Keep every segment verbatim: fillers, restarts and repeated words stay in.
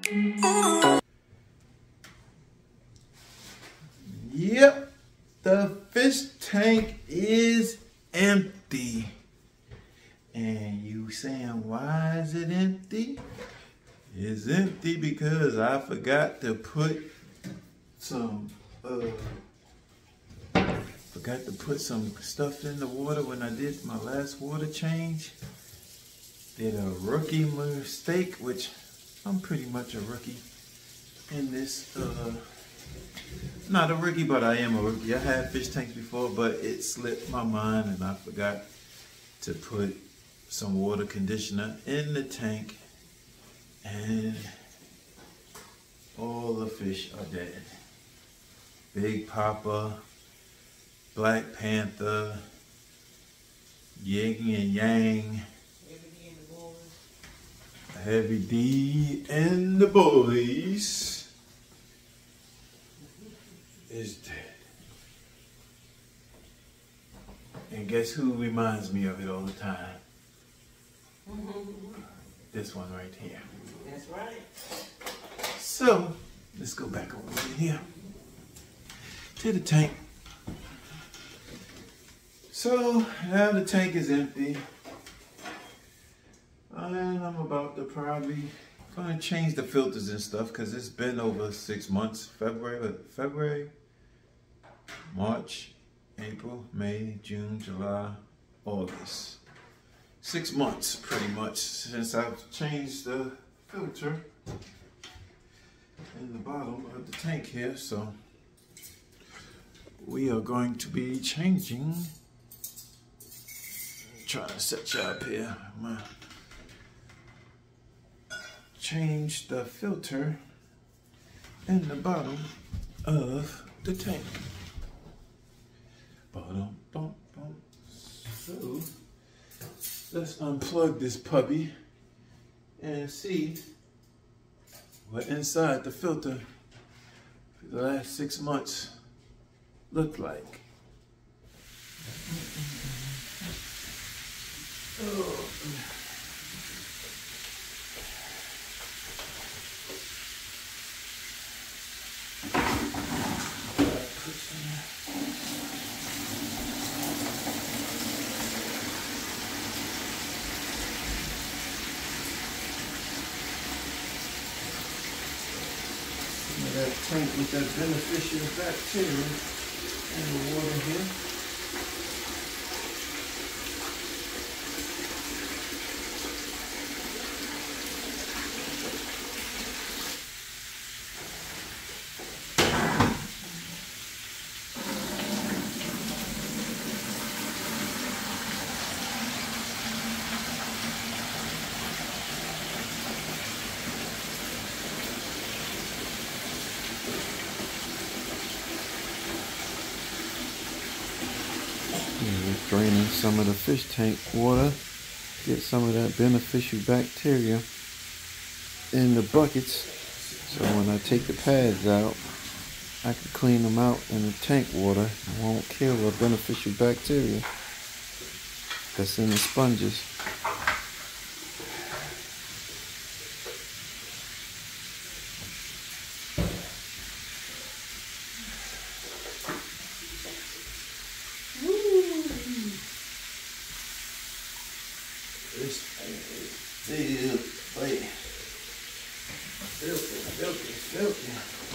Yep, the fish tank is empty. And you saying, why is it empty? It's empty because I forgot to put some, uh, forgot to put some stuff in the water when I did my last water change. Did a rookie mistake, which I'm pretty much a rookie in this, uh, not a rookie, but I am a rookie. I had fish tanks before, but it slipped my mind and I forgot to put some water conditioner in the tank, and all the fish are dead. Big Papa, Black Panther, Yin and Yang, Heavy D and the boys is dead. And guess who reminds me of it all the time? This one right here. That's right. So, let's go back over here to the tank. So, now the tank is empty. And I'm about to probably gonna change the filters and stuff because it's been over six months. February, February, March, April, May, June, July, August. Six months pretty much since I've changed the filter in the bottom of the tank here. So we are going to be changing. I'm trying to set you up here. My, change the filter in the bottom of the tank. Bottom, bump, bump. So let's unplug this puppy and see what inside the filter for the last six months looked like. Oh. That tank with that beneficial bacteria in the water here. Draining some of the fish tank water, get some of that beneficial bacteria in the buckets, so when I take the pads out I can clean them out in the tank water. It won't kill the beneficial bacteria that's in the sponges. This thing is filthy, filthy, filthy.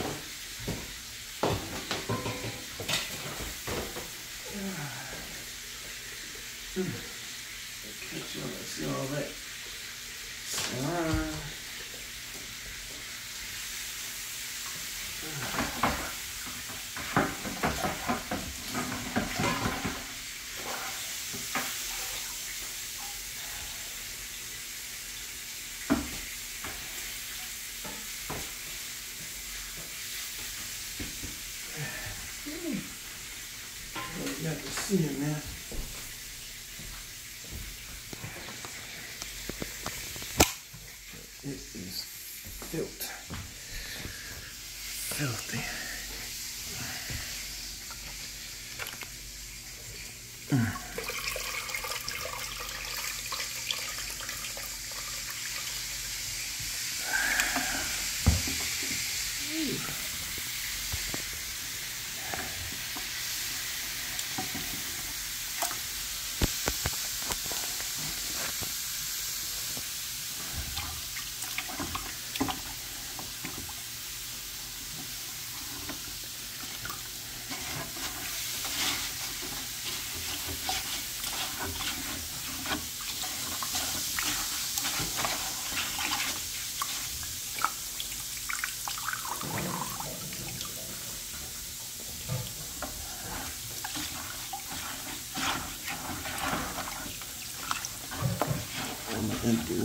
Catch you on, see all that slime. You got to see it, man. It is filthy. Filthy. Mm.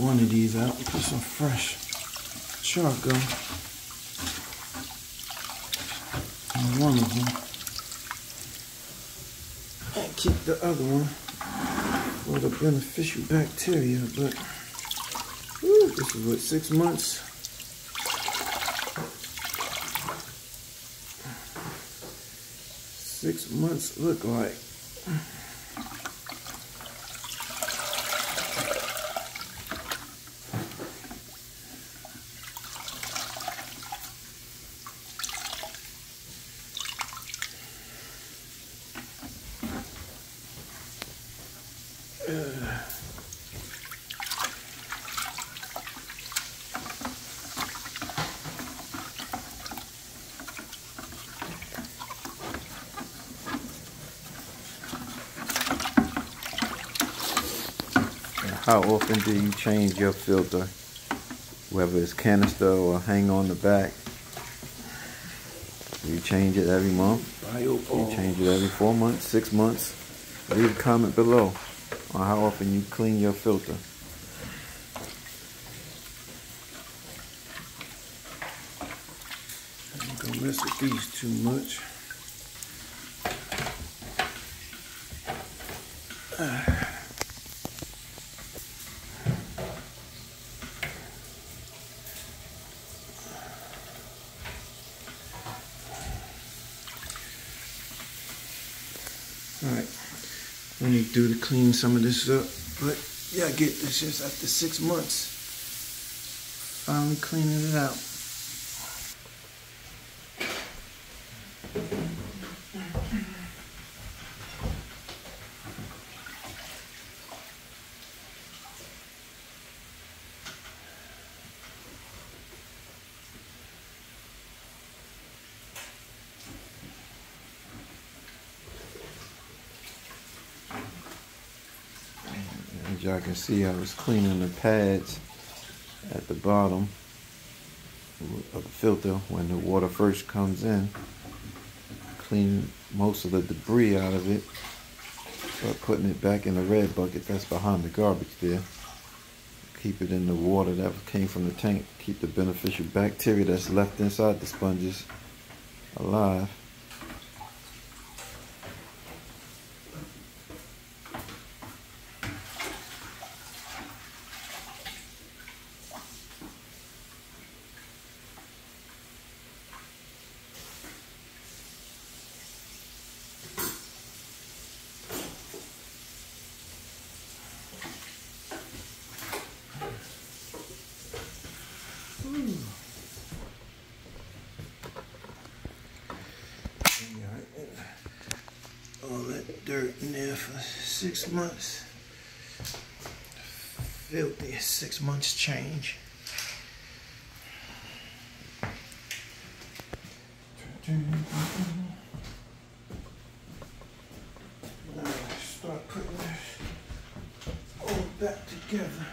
one of these out and put some fresh charcoal on one of them. And keep the other one for the beneficial bacteria. But whew, this is what, six months? Six months look like. Uh. How often do you change your filter, whether it's canister or hang on the back? Do you change it every month? Do you change it every four months, six months? Leave a comment below on how often you clean your filter. I'm not gonna mess with these too much. Uh. Alright, we need to do to clean some of this up, but yeah, I get this just after six months. Finally cleaning it out. As y'all can see, I was cleaning the pads at the bottom of the filter when the water first comes in. Cleaning most of the debris out of it, but putting it back in the red bucket that's behind the garbage there. Keep it in the water that came from the tank. Keep the beneficial bacteria that's left inside the sponges alive. All that dirt in there for six months. Filthy six months change. Now start putting this all back together.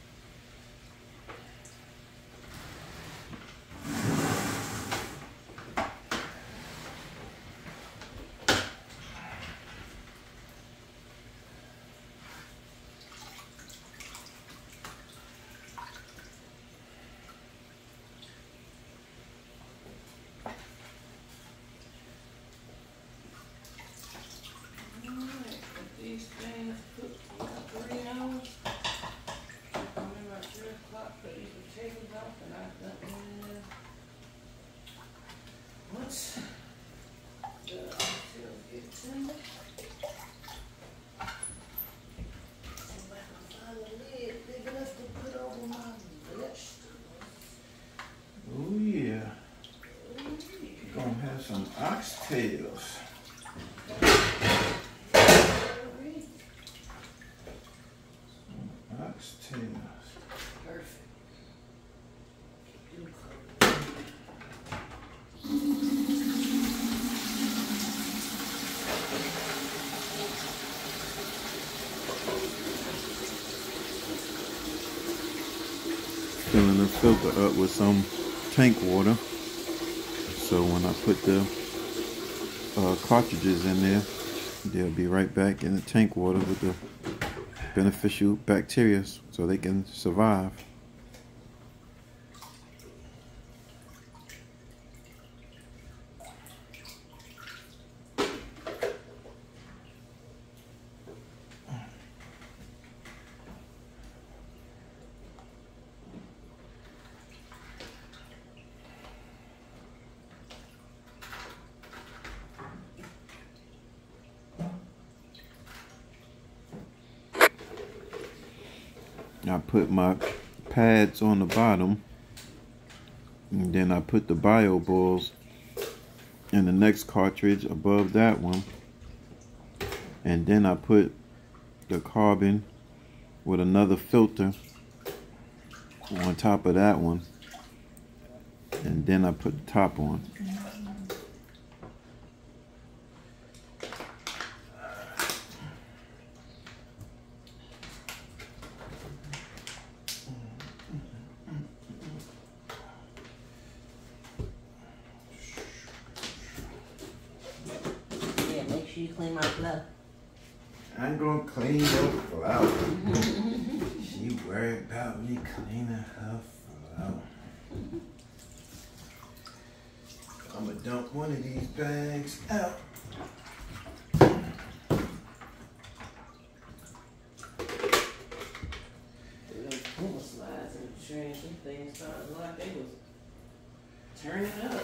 These things cook for about three hours. I remember at three o'clock, put these potatoes off, and I got in there. Once the potatoes get tender, see if I can find a lid big enough to put over my vegetables. Oh yeah. We're gonna have some oxtails. Oxtails. Perfect. Filling the filter up with some tank water, so when I put the uh, cartridges in there, they'll be right back in the tank water with the beneficial bacteria so they can survive. I put my pads on the bottom, and then I put the bio balls in the next cartridge above that one, and then I put the carbon with another filter on top of that one, and then I put the top on. You clean my glove. I'm gonna clean your flower. She worried about me cleaning her flower. I'm gonna dump one of these bags out. Those pull slides in the trash, them things started like they was turning up.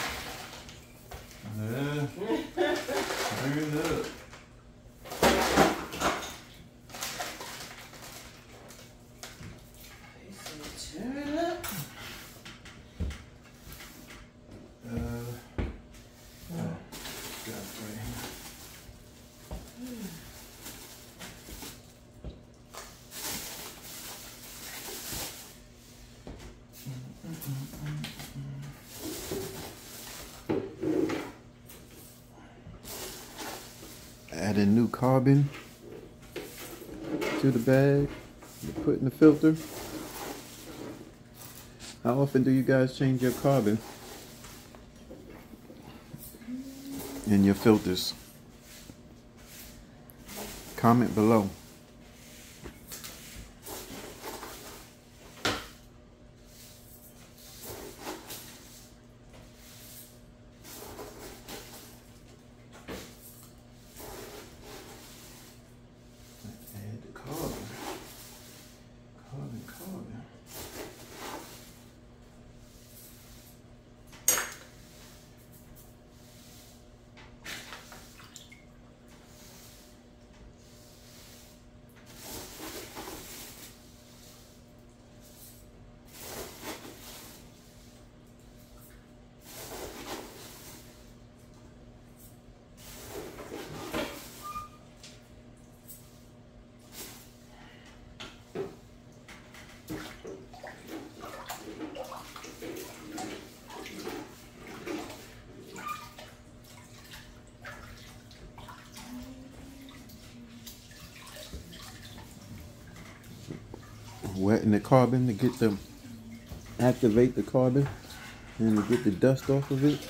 Yeah. Turn up. They said turn up. Uh, oh, got it right here. Add a new carbon to the bag to put in the filter. How often do you guys change your carbon in your filters? Comment below. Wetting the carbon to get the activate the carbon and to get the dust off of it.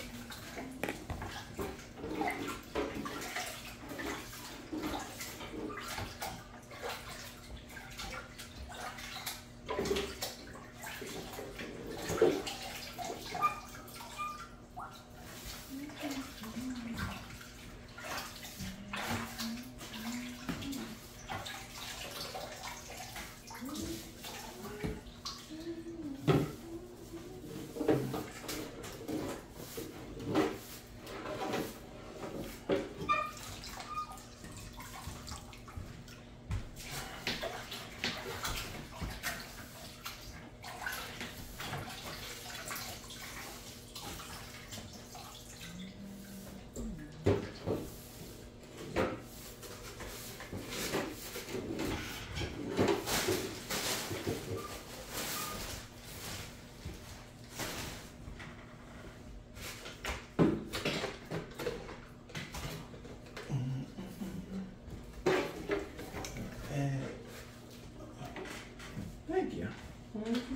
Thank you. Mm-hmm.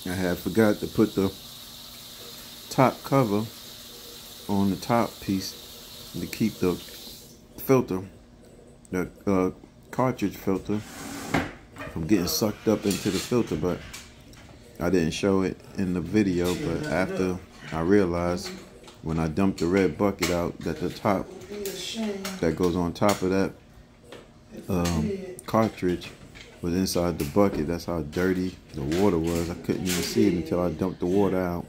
I had forgot to put the top cover on the top piece to keep the filter, the uh, cartridge filter, from getting sucked up into the filter, but I didn't show it in the video. But after I realized when I dumped the red bucket out that the top that goes on top of that um, cartridge was inside the bucket. That's how dirty the water was. I couldn't even see it until I dumped the water out.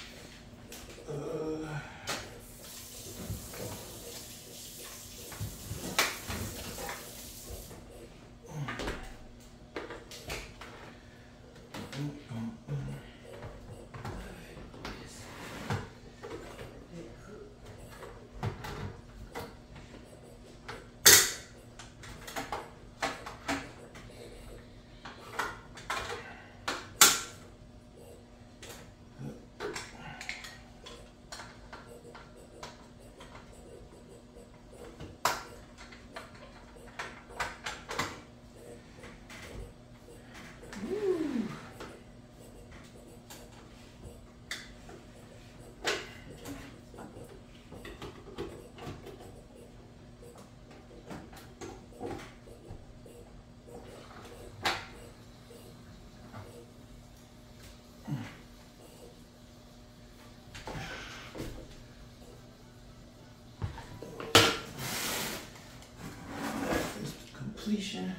Completion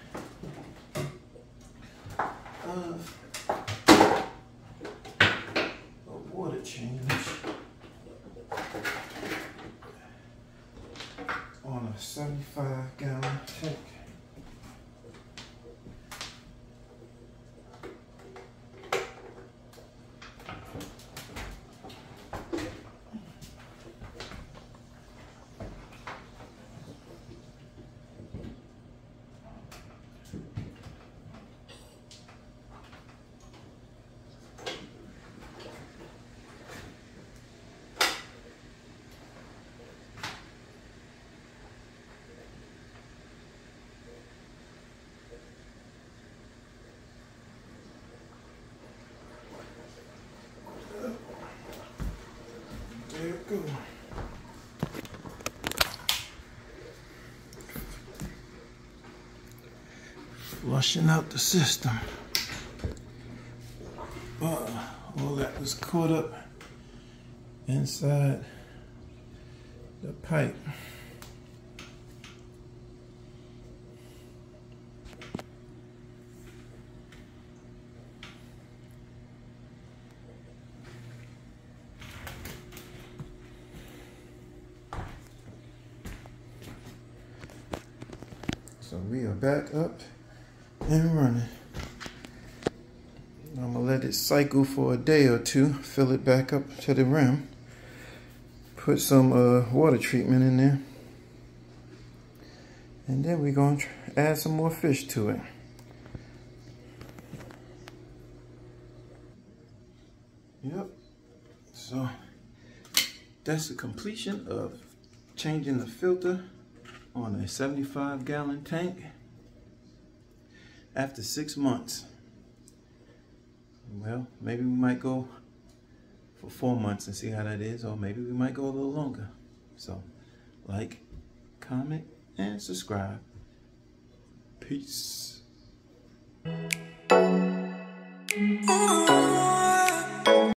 of a water change on a seventy-five gallon tank. There it goes. Flushing out the system. Uh, all that was caught up inside the pipe. So we are back up and running. I'm gonna let it cycle for a day or two, fill it back up to the rim, put some uh, water treatment in there, and then we're gonna add some more fish to it. Yep, so that's the completion of changing the filter on a seventy-five gallon tank after six months. Well, maybe we might go for four months and see how that is, or maybe we might go a little longer. So, like, comment, and subscribe. Peace. Oh.